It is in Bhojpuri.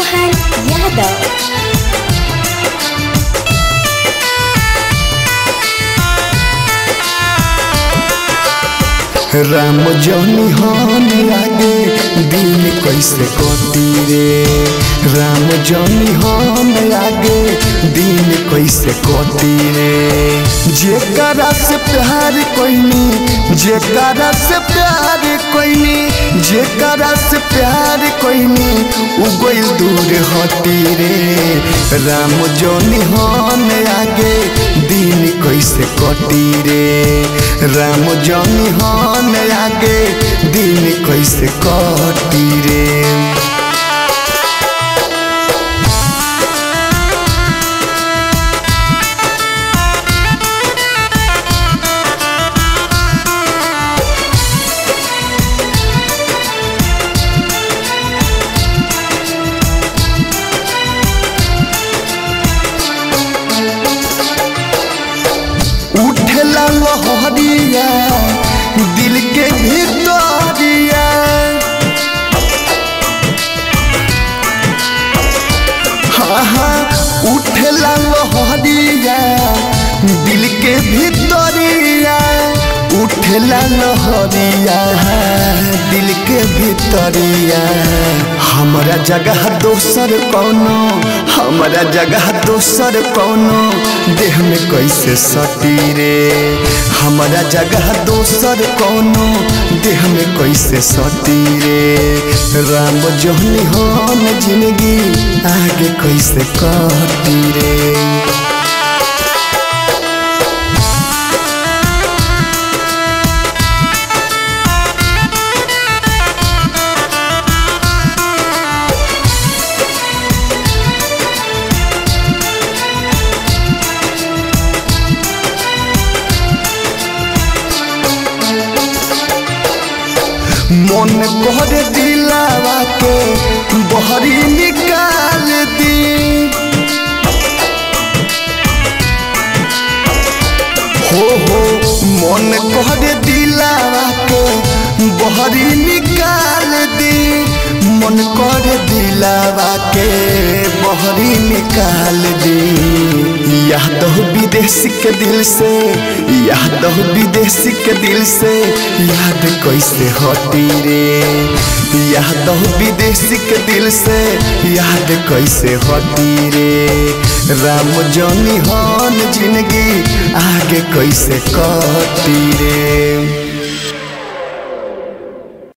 मोहन यादव। राम जौनी हन आगे दिन कैसे कटी रे। राम जौनी हन आगे दिन कैसे कटी रे। जेकरा से प्यार कोइनी जेकरा से प्यार कोइनी जेकरा से प्यार कोइनी उ गइल दूर हटी रे। राम जौनी हन आगे दिन कैसे कटी रे। राम जौनी हन आगे दिन कैसे कटी रे। उठला लहरिया दिल के भीतरिया। हाँ हाँ उठला लहरिया दिल के भीतरिया। उठला लहरिया दिल के भीतरिया। हमारा जगह दोसर कौनो हमारा जगह दोसर कौनो देह में कैसे सटी रे। हमारा जगह दोसर कौनो देह में कैसे सटी रे। राम जौनी हन जिंदगी आगे कैसे कटी रे। मन कर दिलावा के बहरी निकाल दी। हो मन कर दिलावा के बहरी निकाल दी। मन कर दिलावा के बहरी निकाल दी। यादव विदेशी के दिल से यादव विदेशी के दिल से याद कैसे हटी रे। यादव विदेशी के दिल से याद कैसे हटी रे। राम जौनी हन जिंदगी आगे कैसे कटी रे।